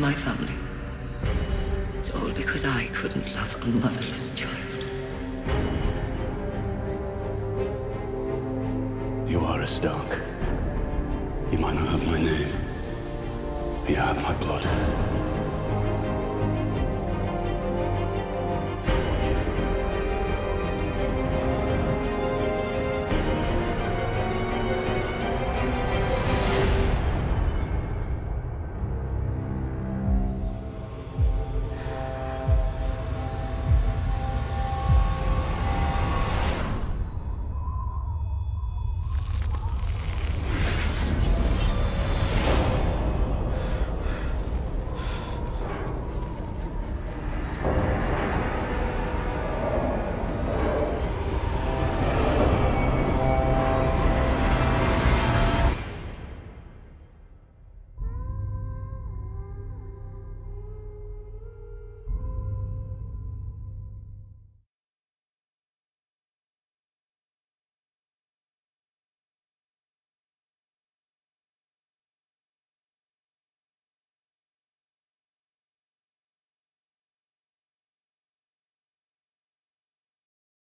my family. It's all because I couldn't love a motherless child. You are a Stark. You might not have my name, but you have my blood.